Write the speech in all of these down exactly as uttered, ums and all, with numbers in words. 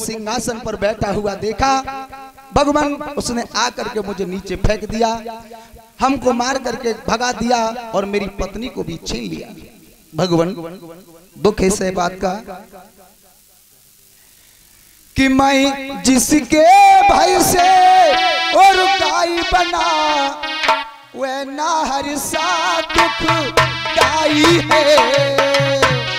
सिंहासन पर बैठा हुआ देखा, भगवान उसने आकर के मुझे नीचे फेंक दिया, हमको मार करके भगा दिया और मेरी पत्नी को भी छीन लिया। भगवान दुख है इस बात का कि मैं जिसके भय से और गाय बना वह ना हर सा दुख दाई है।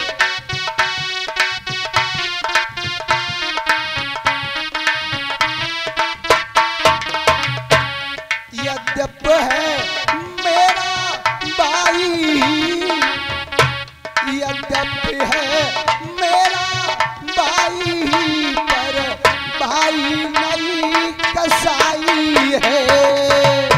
यद्यप है मेरा भाई, यद्यप है मेरा भाई, पर भाई नहीं कसाई है।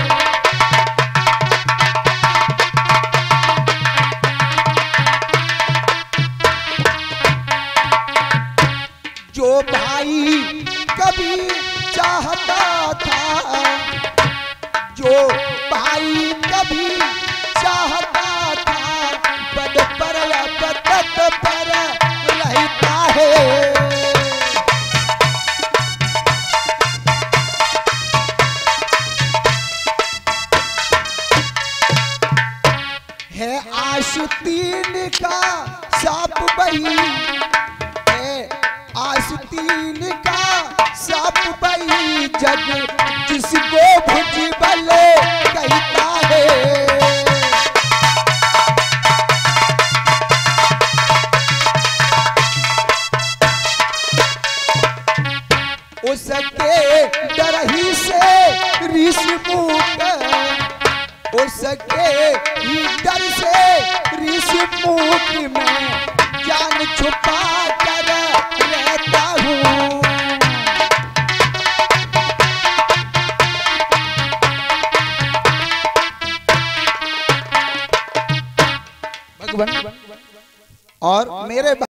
जो भाई कभी चाहता था, जो भाई कभी चाहता था, पद पर पद पर रहता है। है आशुतीन का साप बही, है आशुतीन का साप बही, जग जिसको भुजबल कहता है। उसके डर ही से ऋषि मुख, उसके ही डर से ऋषि मुख में जान छुपा कर रहता हूँ। और मेरे